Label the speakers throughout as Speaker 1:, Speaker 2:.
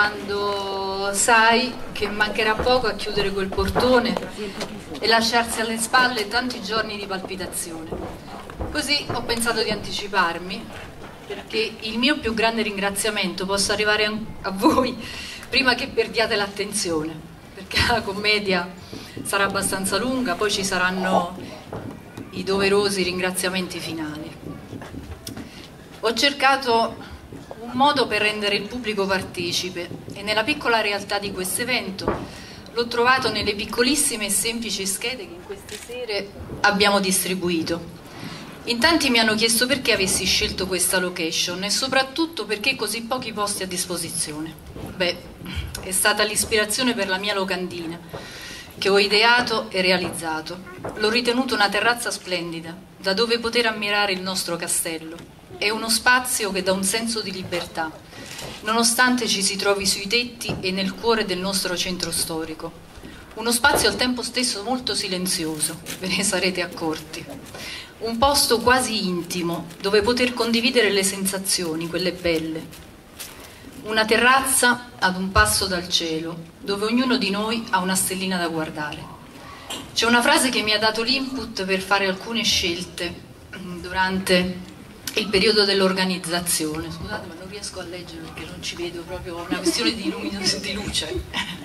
Speaker 1: quando sai che mancherà poco a chiudere quel portone e lasciarsi alle spalle tanti giorni di palpitazione. Così ho pensato di anticiparmi, perché il mio più grande ringraziamento possa arrivare a voi prima che perdiate l'attenzione, perché la commedia sarà abbastanza lunga, poi ci saranno i doverosi ringraziamenti finali. Ho cercato un modo per rendere il pubblico partecipe e nella piccola realtà di questo evento l'ho trovato nelle piccolissime e semplici schede che in queste sere abbiamo distribuito. In tanti mi hanno chiesto perché avessi scelto questa location e soprattutto perché così pochi posti a disposizione. Beh, è stata l'ispirazione per la mia locandina che ho ideato e realizzato. L'ho ritenuto una terrazza splendida da dove poter ammirare il nostro castello. È uno spazio che dà un senso di libertà, nonostante ci si trovi sui tetti e nel cuore del nostro centro storico. Uno spazio al tempo stesso molto silenzioso, ve ne sarete accorti. Un posto quasi intimo, dove poter condividere le sensazioni, quelle belle. Una terrazza ad un passo dal cielo, dove ognuno di noi ha una stellina da guardare. C'è una frase che mi ha dato l'input per fare alcune scelte durante il periodo dell'organizzazione. Scusate, ma non riesco a leggere perché non ci vedo, proprio una questione di luce.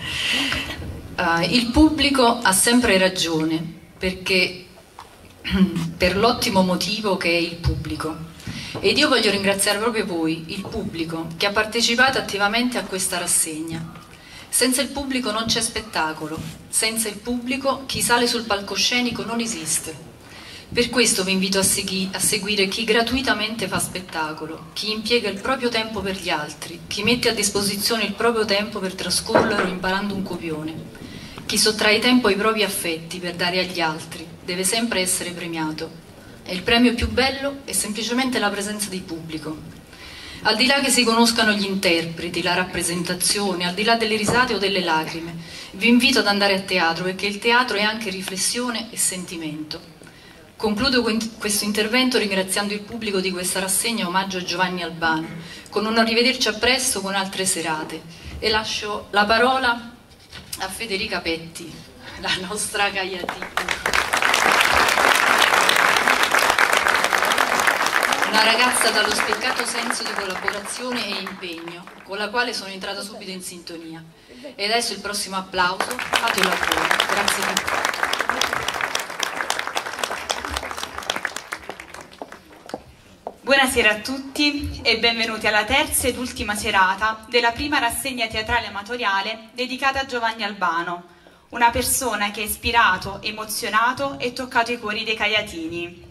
Speaker 1: Il pubblico ha sempre ragione, perché per l'ottimo motivo che è il pubblico. Ed io voglio ringraziare proprio voi, il pubblico, che ha partecipato attivamente a questa rassegna. Senza il pubblico non c'è spettacolo, senza il pubblico chi sale sul palcoscenico non esiste. Per questo vi invito a seguire chi gratuitamente fa spettacolo, chi impiega il proprio tempo per gli altri, chi mette a disposizione il proprio tempo per trascorrerlo imparando un copione, chi sottrae tempo ai propri affetti per dare agli altri, deve sempre essere premiato. E il premio più bello è semplicemente la presenza di pubblico. Al di là che si conoscano gli interpreti, la rappresentazione, al di là delle risate o delle lacrime, vi invito ad andare a teatro, perché il teatro è anche riflessione e sentimento. Concludo questo intervento ringraziando il pubblico di questa rassegna omaggio a Giovanni Albano, con un arrivederci a presto con altre serate, e lascio la parola a Federica Petti, la nostra Gaiatina. Una ragazza dallo spiccato senso di collaborazione e impegno, con la quale sono entrata subito in sintonia. E adesso il prossimo applauso, fatelo a voi. Grazie a tutti.
Speaker 2: Buonasera a tutti e benvenuti alla terza ed ultima serata della prima rassegna teatrale amatoriale dedicata a Giovanni Albano, una persona che ha ispirato, emozionato e toccato i cuori dei caiatini.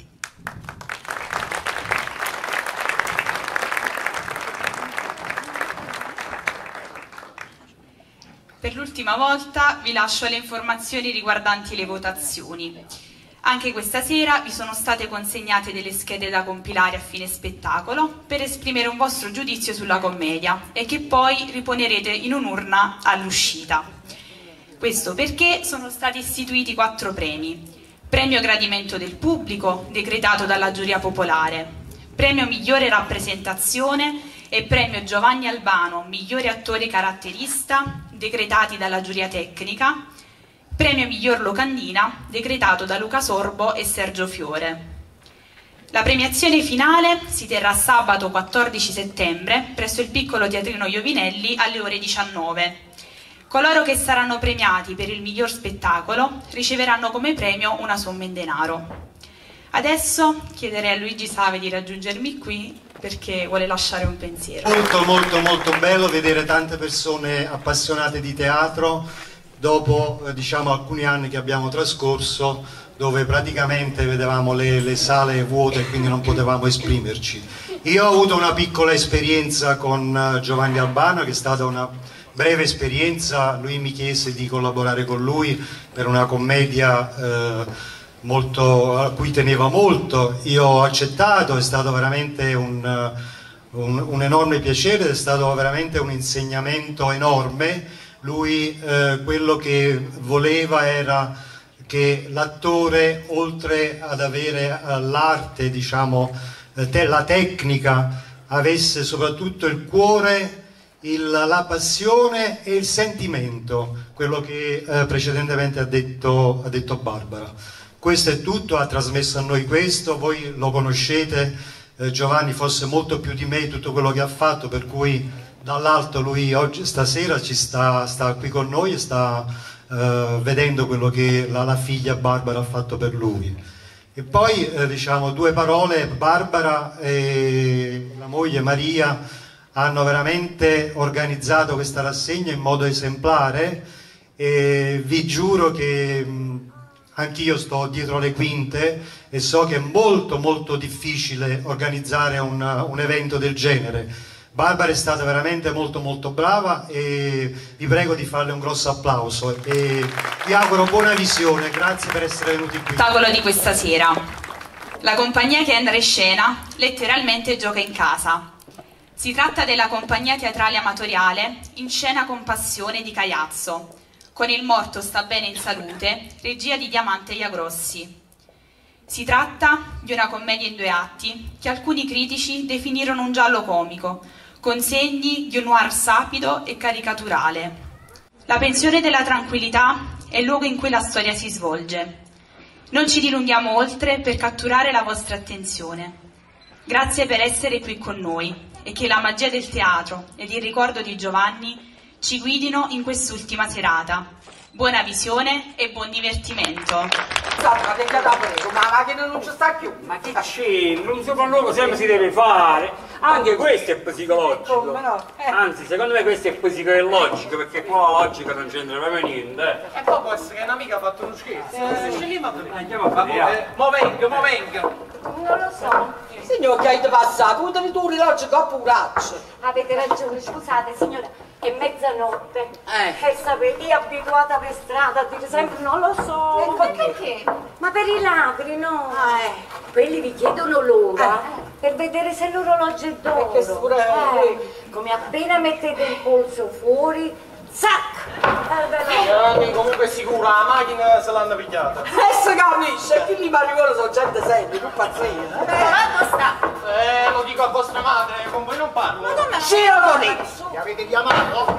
Speaker 2: Per l'ultima volta vi lascio le informazioni riguardanti le votazioni. Anche questa sera vi sono state consegnate delle schede da compilare a fine spettacolo per esprimere un vostro giudizio sulla commedia e che poi riponerete in un'urna all'uscita. Questo perché sono stati istituiti 4 premi. Premio Gradimento del Pubblico, decretato dalla giuria popolare, Premio Migliore Rappresentazione e Premio Giovanni Albano, Migliore Attore Caratterista, decretati dalla giuria tecnica, Premio Miglior Locandina, decretato da Luca Sorbo e Sergio Fiore. La premiazione finale si terrà sabato 14 settembre presso il piccolo teatrino Iovinelli alle ore 19. Coloro che saranno premiati per il miglior spettacolo riceveranno come premio una somma in denaro. Adesso chiederei a Luigi Save di raggiungermi qui perché vuole lasciare un pensiero.
Speaker 3: Molto bello vedere tante persone appassionate di teatro dopo diciamo alcuni anni che abbiamo trascorso dove praticamente vedevamo le sale vuote e quindi non potevamo esprimerci. Io ho avuto una piccola esperienza con Giovanni Albano, che è stata una breve esperienza. Lui mi chiese di collaborare con lui per una commedia a cui teneva molto. Io ho accettato, è stato veramente un enorme piacere, è stato veramente un insegnamento enorme. Lui quello che voleva era che l'attore, oltre ad avere l'arte, diciamo, la tecnica, avesse soprattutto il cuore la passione e il sentimento, quello che precedentemente ha detto Barbara. Questo è tutto, ha trasmesso a noi questo, voi lo conoscete, Giovanni forse molto più di me, tutto quello che ha fatto, per cui dall'alto lui oggi, stasera ci sta qui con noi e sta vedendo quello che la figlia Barbara ha fatto per lui. E poi diciamo due parole: Barbara e la moglie Maria hanno veramente organizzato questa rassegna in modo esemplare e vi giuro che anch'io sto dietro le quinte e so che è molto difficile organizzare un evento del genere. Barbara è stata veramente molto brava e vi prego di farle un grosso applauso e vi auguro buona visione. Grazie per essere venuti qui.
Speaker 2: Tavolo di questa sera. La compagnia che entra in scena letteralmente gioca in casa. Si tratta della compagnia teatrale amatoriale In scena con passione di Caiazzo, con Il morto sta bene in salute, regia di Diamante Iagrossi. Si tratta di una commedia in 2 atti che alcuni critici definirono un giallo comico, con segni di un noir sapido e caricaturale. La pensione della tranquillità è il luogo in cui la storia si svolge. Non ci dilunghiamo oltre per catturare la vostra attenzione. Grazie per essere qui con noi e che la magia del teatro ed il ricordo di Giovanni ci guidino in quest'ultima serata. Buona visione e buon divertimento.
Speaker 4: Ma che da preso, ma la macchina non ci sta più.
Speaker 5: Ma che c'entra? Un sopralluogo sempre si deve fare. Anche questo è psicologico.
Speaker 4: Come no?
Speaker 5: Anzi, secondo me questo è psicologico, perché qua la logica non c'entra proprio niente.
Speaker 4: E poi può essere che un'amica ha fatto uno scherzo.
Speaker 5: Andiamo a vedere.
Speaker 4: Mo venga.
Speaker 6: Non lo so.
Speaker 4: Signor, che hai passato? Udami tu l'orologio coppuraccio.
Speaker 6: Avete ragione, scusate signora, è mezzanotte.
Speaker 4: Eh.
Speaker 6: E sapete, io abituata per strada a dire sempre non lo so.
Speaker 4: Ma perché?
Speaker 6: Ma per i ladri, no? Quelli vi chiedono l'ora per vedere se l'orologio è d'oro.
Speaker 4: Perché pure
Speaker 6: come appena mettete il polso fuori, zac!
Speaker 4: Comunque è sicuro, la macchina se l'hanno pigliata. Si capisce, che lì Mariuolo sono gente seria, non pazzia.
Speaker 6: Quando sta?
Speaker 4: Lo dico a vostra madre, con voi non parlo.
Speaker 6: Ma come?
Speaker 4: Sì, lo mi avete chiamato?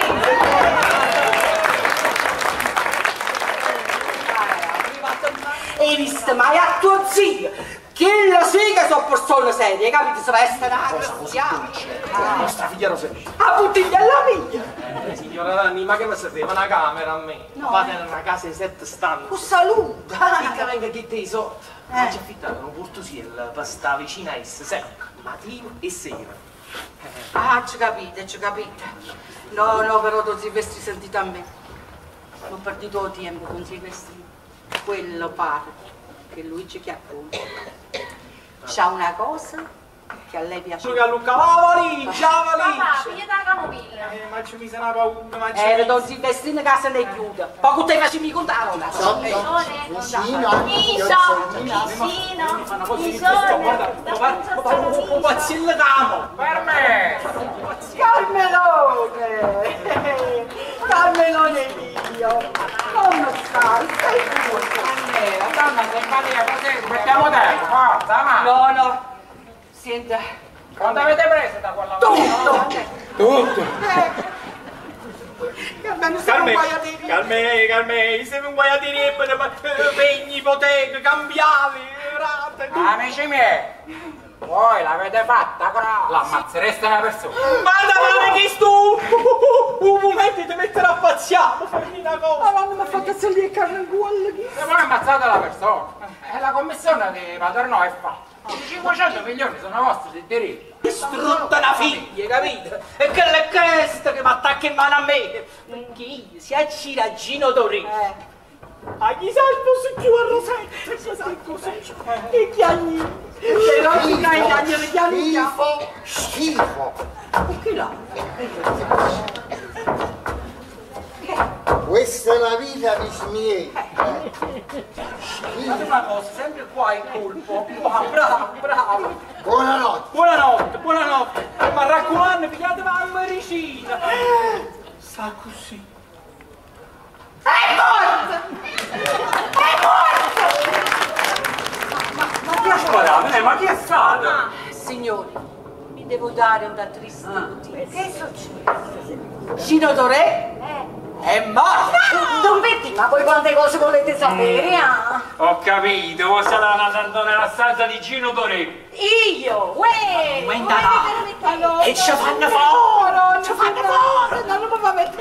Speaker 4: Hai visto mai a tuo zio? Che lo sì che sono persone serie, capite? Se va a essere una graziata. Nostra figlia Rosalina. A bottiglia alla mia. Signora Nanni, ma che mi sapeva una camera a me? No. Fate una casa di 7 stanze.
Speaker 6: Un saluto.
Speaker 4: Mica venga che te sotto. Ma ci affittavano un portosiello per stare vicino a esse, sempre, mattino e sera. Ci capite. No, però Don Silvestri sentite a me. Non perdito il tempo, Don Silvestri. Quello pare che lui ci chiappone. C'ha una cosa che a lei piace. Luca, la valigia!
Speaker 6: Papà, figlia della camomilla.
Speaker 4: Ma ci mise una paura, ma ci Don Silvestrino che se ne chiude. Poco te facimi contare. Un pazzillo d'amo. Per me. Carmelone mio. Come stai? Stai tu.
Speaker 5: Donna, simpatia, così, mettiamo tempo, forza, ma.
Speaker 4: No. Senta.
Speaker 5: Quando avete preso da quella
Speaker 4: Tutto. Calme, siamo un guaiatiri per pegni, ipoteche, cambiali, rate.
Speaker 5: Amici miei, voi l'avete fatta, però l'ammazzereste una persona.
Speaker 4: Ma da male che stu! Un momento ti metterà a pazziare, fammi una cosa. Ma non mi ha fatto salire carne in cuore.
Speaker 5: Se voi ammazzate la persona, e la commissione di Paternò è fatta. I 500 milioni sono vostri di diritto.
Speaker 4: Distrutta la figlia, capite? E che è questo che mi attacca in mano a me? Che io sia Ciraggino Torino. A chi salvo su giù a Rosetto? Che chiagni? Se non ti chiagni,
Speaker 7: Schifo!
Speaker 4: Che là?
Speaker 7: Questa è la vita di miei.
Speaker 4: Fate una cosa, sempre qua in colpo. Bravo. Buonanotte. Ma raccomando, pigliate la medicina. Sta così. È morto!
Speaker 5: Ma chi è stato?
Speaker 4: Signori, devo dare una triste notizia.
Speaker 6: Che succede?
Speaker 4: Gino Doré è morto!
Speaker 6: Don Betty, ma voi quante cose volete sapere? Ah?
Speaker 5: Ho capito, voi state andando nella stanza di Gino Doré.
Speaker 4: Io! Uè!
Speaker 6: Allora,
Speaker 4: E ci fanno fuori! Ci fanno fuori! Non lo può mettere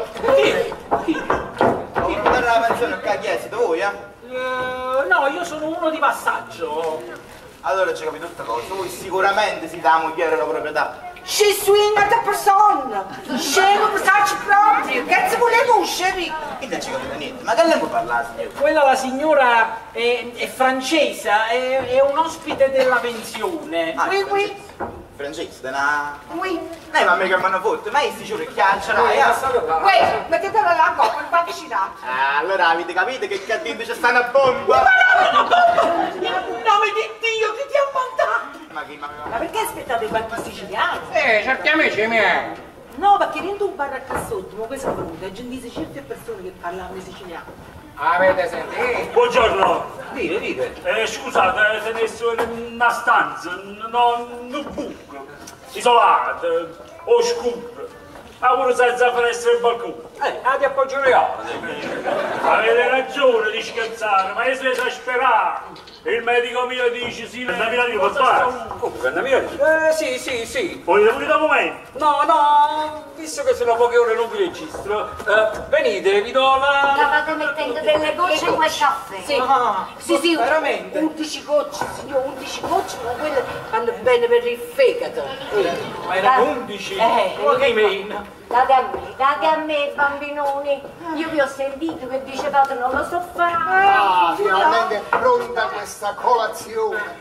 Speaker 8: Per la pensione che ha chiesto voi,
Speaker 5: No, io sono uno di passaggio.
Speaker 8: Allora ci capito tutta cosa, voi sicuramente siete la moglie della proprietà.
Speaker 4: Ci swinga da persona! Scemo per starci proprio! Che ci volevo uscire?
Speaker 8: E non ci capito niente, ma che lei può parlare, signore?
Speaker 5: Quella la signora è francese, è un ospite della pensione.
Speaker 8: Ah,
Speaker 4: Oui, oui.
Speaker 8: Francese, da
Speaker 4: Oui.
Speaker 8: ma mica mi hanno fatto, ma sti giuro chiacchierai,
Speaker 4: Uè, mettetela là, come fate girare?
Speaker 8: allora avete capito che a dentro c'è sta una bomba?
Speaker 4: In nome di Dio, che ti ha mandato?
Speaker 8: Ma
Speaker 4: perché aspettate i banchi siciliani?
Speaker 5: Certi amici miei.
Speaker 4: No, perché dentro un bar a Cassotto, ma questo è venuto, è gente di certe persone che parlano siciliano.
Speaker 5: Avete sentito?
Speaker 9: Buongiorno.
Speaker 5: Dite.
Speaker 9: Scusate, se messo in una stanza, non un buco, isolato, oscuro, ma pure senza finestre e balcone.
Speaker 5: Ti appoggio le
Speaker 9: Avete ragione di scherzare, ma io sono esasperare. Il medico mio dice sì, la vita di fare.
Speaker 5: Sì.
Speaker 9: Volete pure da momento?
Speaker 5: No, visto che sono poche ore non vi registro, venite, vi do la...
Speaker 6: stavate mettendo delle gocce in quel caffè.
Speaker 4: Sì. Sì,
Speaker 5: veramente?
Speaker 4: 11 gocce, signor, 11 gocce, ma quelle vanno bene per il fegato.
Speaker 5: Ma erano 11? What do you mean?
Speaker 6: Date a me, bambinoni. Io vi ho sentito che dicevate non lo so fare.
Speaker 7: Finalmente è pronta questa colazione.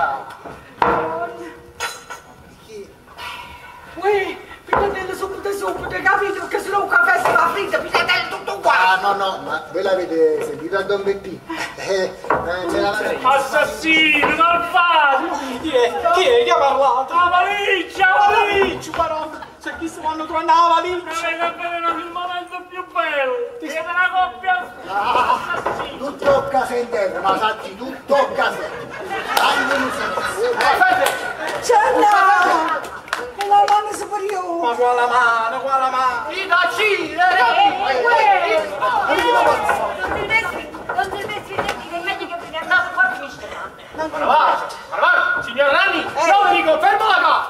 Speaker 4: Uè, pigliatelle subito, capito? Che se no un caffè si fa fritto, pigliatelle tutto qua.
Speaker 7: No, ma voi l'avete sentito a Don Bettì?
Speaker 9: Assassino, non fate!
Speaker 5: Chi è? Chi ha parlato?
Speaker 9: La valigia!
Speaker 5: Maronna, c'è chi si vanno trovare la valigia?
Speaker 9: Avete avvelenato il momento più bello! Siete una coppia assassina!
Speaker 7: Tu tocca in terra, ma sacchi, tu tocca
Speaker 4: C'è la mano superiore.
Speaker 5: Ma qua la mano!
Speaker 6: Non ti messi a dire, è meglio che vi andate qua a finisce.
Speaker 5: Va, signor Nanni, io dico, fermo la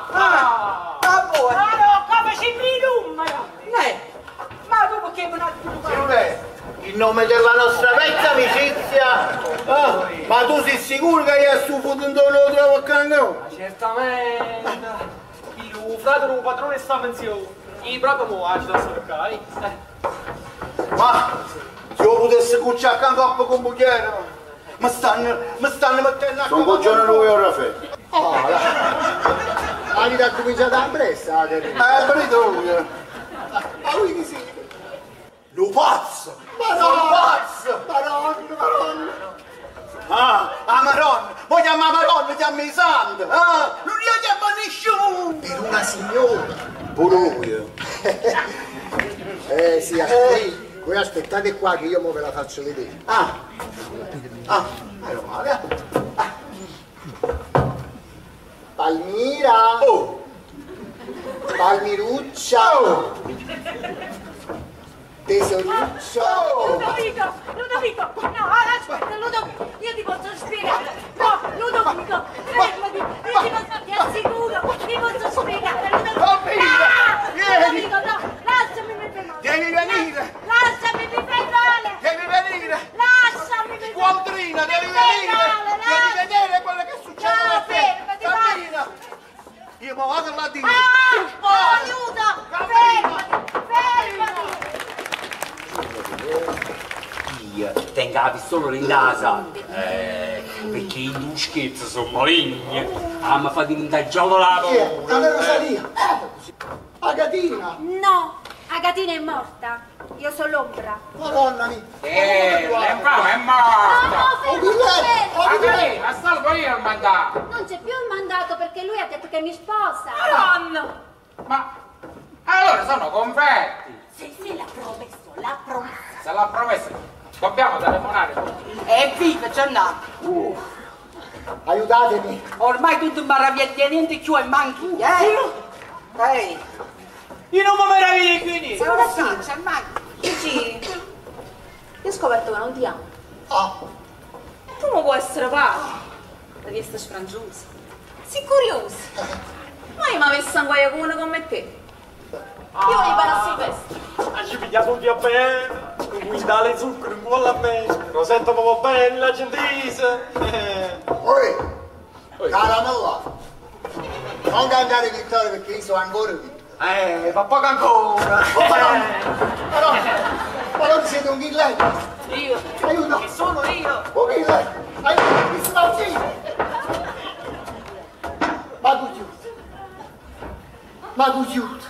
Speaker 6: Come si prinumero?
Speaker 4: Ma dopo che non ha
Speaker 7: in nome della nostra vecchia amicizia, ma tu sei sicuro che io sto fottendo lo trovo a cangano?
Speaker 5: Certamente. Il fratello del padrone sta pensione. Il proprio mo agita a cercare.
Speaker 7: Ma se io potessi cucciare accanto a poco un buchiere, mi stanno mettendo a
Speaker 10: Sono buongiorno lui o Raffaele?
Speaker 7: la vita ha cominciato a pressa,
Speaker 10: Britoia.
Speaker 7: ma lui chi siete? Lo pazzo! Madonna!
Speaker 8: Maronna, voi chiama Maronna, chiama i santi, non io chiamo nessuno!
Speaker 7: Per una signora!
Speaker 10: Pure lui.
Speaker 7: Sì, voi aspettate qua che io mo ve la faccio vedere.
Speaker 8: Meno male.
Speaker 7: Palmira! Palmiruccia! Tesoruccio!
Speaker 6: Ludovico, no, aspetta, Ludovico, io ti posso spiegare. No, Ludovico, fermati, ti assicuro, ti posso spiegare, Ludovico, no, lasciami mi fai male.
Speaker 8: Devi venire!
Speaker 6: Lasciami mi fai male.
Speaker 8: Devi venire!
Speaker 6: Lasciami mi fai male.
Speaker 8: Squadrina, devi venire! Devi vedere quello che succede a te!
Speaker 6: Fermati,
Speaker 8: Cammina! Io mi vado là di
Speaker 6: aiuto, fermati.
Speaker 5: Io tengo la pistola in casa. Perché i due scherzi sono maligni. Mi fa diventare giovolato.
Speaker 7: La Rosalia! Agatina!
Speaker 6: No, Agatina è morta. Io sono l'ombra.
Speaker 7: Madonna mia!
Speaker 5: L'enfame è
Speaker 6: No,
Speaker 5: morto.
Speaker 6: fermati.
Speaker 5: Ma salvo io il mandato.
Speaker 6: Non c'è più il mandato perché lui ha detto che mi sposa.
Speaker 5: Madonna. Ma allora sono confetti.
Speaker 6: Sì, l'ha promesso.
Speaker 5: Se l'ha promesso, dobbiamo telefonare.
Speaker 4: È viva, c'è andato.
Speaker 11: aiutatemi.
Speaker 4: Ormai tu ti meraviglietti niente più e manchi, Ehi.
Speaker 12: Io non mi meraviglio più niente.
Speaker 4: Sei una faccia, manchi.
Speaker 6: Dici, io ho scoperto che non ti amo.
Speaker 11: Ah.
Speaker 6: Tu non puoi essere pazzo. Da chi stai sfrangiusa? Sei curiosa. Ma io mi avessi un guaiacone come te. Io voglio fare a Silvestre.
Speaker 12: Ci pigliamo via bene, un quintale di zucchero, un po' a me. Lo sento proprio bene, la gentile.
Speaker 11: Oi, caramella. Non cantare Vittorio perché io sono ancora qui.
Speaker 12: Fa poco ancora.
Speaker 11: Ma non siete un ghilletto?
Speaker 4: Io?
Speaker 11: Aiuto!
Speaker 4: Che sono io?
Speaker 11: Un ghilletto! Aiuto! Mi sto zitto! Ma cucciuto! Ma cucciuto!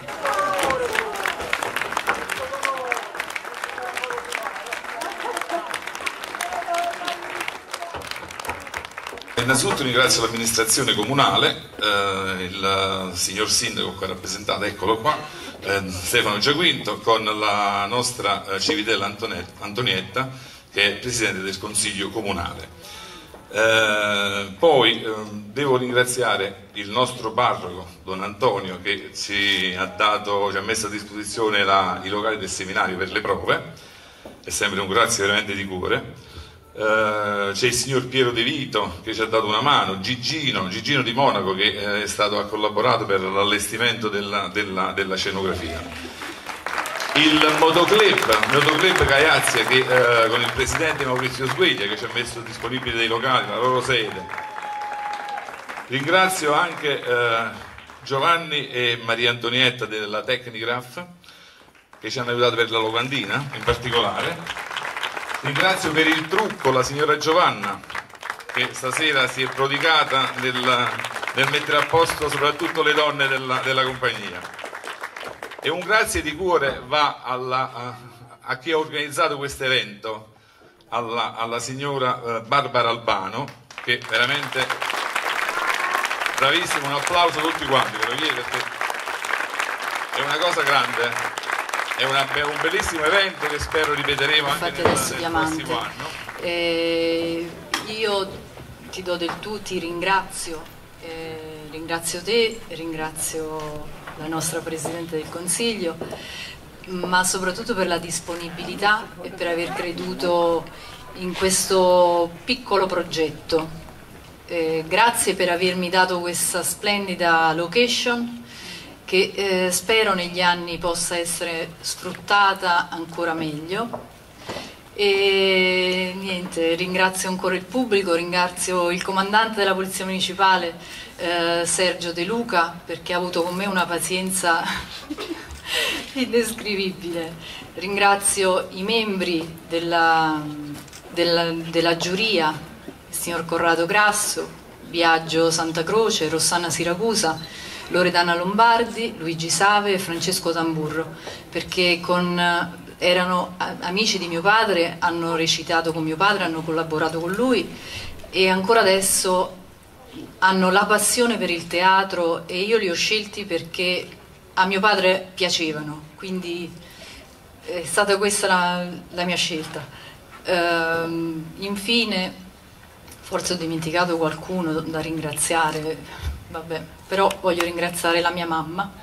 Speaker 13: Innanzitutto ringrazio l'amministrazione comunale, il signor sindaco qua rappresentato, eccolo qua, Stefano Giaquinto, con la nostra Civitella Antonietta, che è presidente del consiglio comunale. Poi devo ringraziare il nostro parroco Don Antonio, che ci ha messo a disposizione i locali del seminario per le prove. È sempre un grazie veramente di cuore. C'è il signor Piero De Vito che ci ha dato una mano, Gigino di Monaco, che ha collaborato per l'allestimento della scenografia, il motoclub Cagliazia, che con il presidente Maurizio Sgueglia, che ci ha messo disponibili dei locali, la loro sede. Ringrazio anche Giovanni e Maria Antonietta della Technigraph, che ci hanno aiutato per la locandina in particolare. Ringrazio per il trucco la signora Giovanna, che stasera si è prodigata nel mettere a posto soprattutto le donne della compagnia. E un grazie di cuore va a chi ha organizzato questo evento, alla signora Barbara Albano, che veramente bravissima, un applauso a tutti quanti, perché è una cosa grande. È un bellissimo evento che spero ripeteremo anche nel prossimo anno.
Speaker 1: Io ti do del tu, ti ringrazio, ringrazio te, ringrazio la nostra Presidente del Consiglio, ma soprattutto per la disponibilità e per aver creduto in questo piccolo progetto. Grazie per avermi dato questa splendida location, che spero negli anni possa essere sfruttata ancora meglio. E niente, ringrazio ancora il pubblico, ringrazio il comandante della Polizia Municipale Sergio De Luca, perché ha avuto con me una pazienza indescrivibile. Ringrazio i membri della giuria, il signor Corrado Grasso, Biagio Santa Croce, Rossana Siracusa, Loredana Lombardi, Luigi Save e Francesco Tamburro, perché erano amici di mio padre, hanno recitato con mio padre, hanno collaborato con lui e ancora adesso hanno la passione per il teatro, e io li ho scelti perché a mio padre piacevano, quindi è stata questa la mia scelta. Infine, forse ho dimenticato qualcuno da ringraziare. Vabbè, però voglio ringraziare la mia mamma,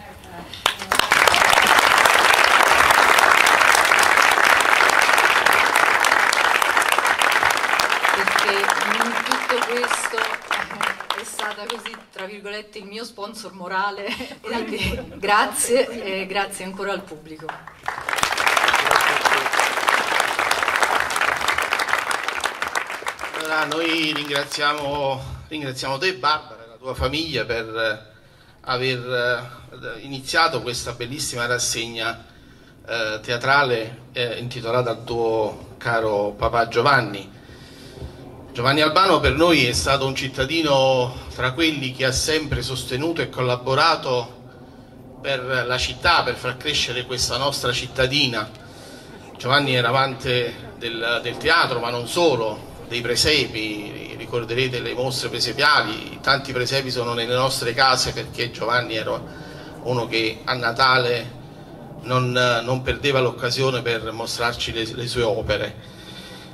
Speaker 1: perché in tutto questo è stata così, tra virgolette, il mio sponsor morale. Quindi grazie e grazie ancora al pubblico.
Speaker 14: Allora, noi ringraziamo te, Barbara, tua famiglia, per aver iniziato questa bellissima rassegna teatrale intitolata al tuo caro papà Giovanni. Giovanni Albano per noi è stato un cittadino tra quelli che ha sempre sostenuto e collaborato per la città, per far crescere questa nostra cittadina. Giovanni era amante del teatro, ma non solo, dei presepi. Ricorderete le mostre presepiali, tanti presepi sono nelle nostre case perché Giovanni era uno che a Natale non perdeva l'occasione per mostrarci le sue opere.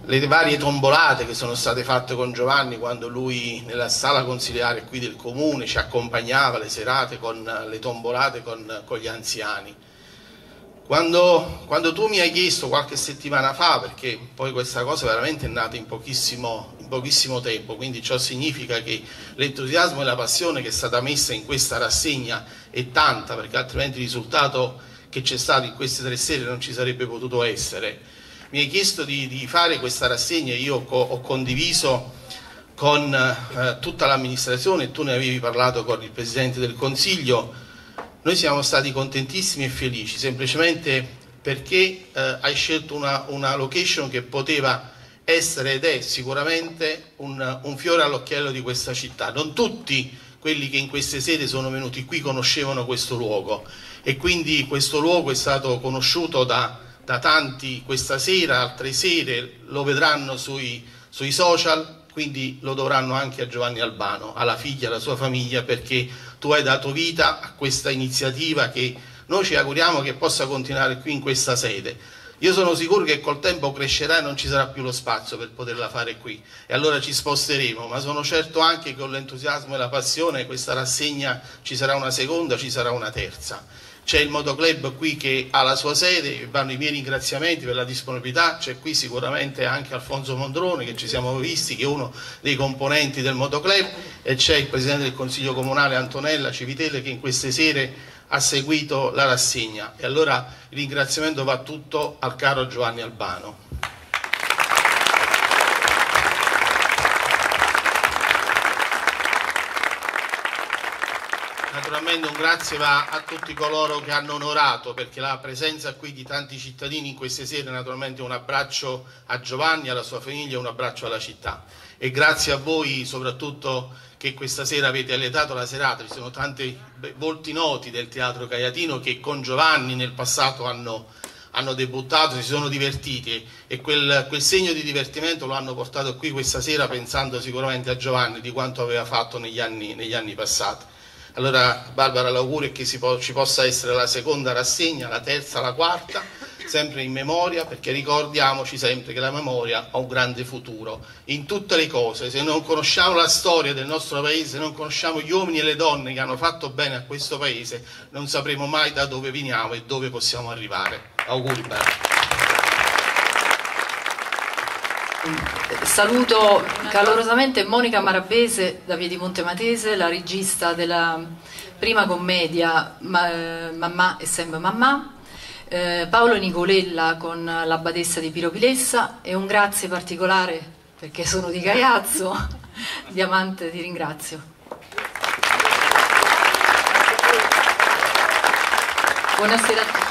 Speaker 14: le varie tombolate che sono state fatte con Giovanni quando lui nella sala consiliare qui del comune ci accompagnava le serate con le tombolate con gli anziani. Quando tu mi hai chiesto qualche settimana fa, perché poi questa cosa veramente è nata in pochissimo tempo, quindi ciò significa che l'entusiasmo e la passione che è stata messa in questa rassegna è tanta, perché altrimenti il risultato che c'è stato in queste 3 sere non ci sarebbe potuto essere. Mi hai chiesto di fare questa rassegna, io ho condiviso con tutta l'amministrazione, tu ne avevi parlato con il Presidente del Consiglio. Noi siamo stati contentissimi e felici, semplicemente perché hai scelto una location che poteva essere ed è sicuramente un fiore all'occhiello di questa città. Non tutti quelli che in queste sere sono venuti qui conoscevano questo luogo, e quindi questo luogo è stato conosciuto da tanti questa sera, altre sere lo vedranno sui social, quindi lo dovranno anche a Giovanni Albano, alla figlia, alla sua famiglia, perché tu hai dato vita a questa iniziativa che noi ci auguriamo che possa continuare qui in questa sede. Io sono sicuro che col tempo crescerà e non ci sarà più lo spazio per poterla fare qui, e allora ci sposteremo, ma sono certo anche che con l'entusiasmo e la passione questa rassegna ci sarà una seconda, ci sarà una terza. C'è il Motoclub qui che ha la sua sede, vanno i miei ringraziamenti per la disponibilità, c'è qui sicuramente anche Alfonso Mondrone, che ci siamo visti, che è uno dei componenti del Motoclub, e c'è il Presidente del Consiglio Comunale Antonella Civitelle, che in queste sere ha seguito la rassegna, e allora il ringraziamento va tutto al caro Giovanni Albano. Naturalmente un grazie va a tutti coloro che hanno onorato, perché la presenza qui di tanti cittadini in queste sere, naturalmente un abbraccio a Giovanni, alla sua famiglia, un abbraccio alla città, e grazie a voi soprattutto che questa sera avete alletato la serata. Ci sono tanti volti noti del Teatro Caiatino che con Giovanni nel passato hanno debuttato, si sono divertiti, e quel segno di divertimento lo hanno portato qui questa sera, pensando sicuramente a Giovanni, di quanto aveva fatto negli anni passati. Allora Barbara, l'augurio è che ci possa essere la seconda rassegna, la terza, la quarta, sempre in memoria, perché ricordiamoci sempre che la memoria ha un grande futuro in tutte le cose. Se non conosciamo la storia del nostro paese, se non conosciamo gli uomini e le donne che hanno fatto bene a questo paese, non sapremo mai da dove veniamo e dove possiamo arrivare. Auguri Barbara.
Speaker 1: Saluto calorosamente Monica Marabese da Piedimonte Matese, la regista della prima commedia Mamma e sempre Mamma, Paolo Nicolella con la badessa di Piropilessa, e un grazie particolare, perché sono di Gaiazzo, Diamante, ti ringrazio. Buonasera a tutti.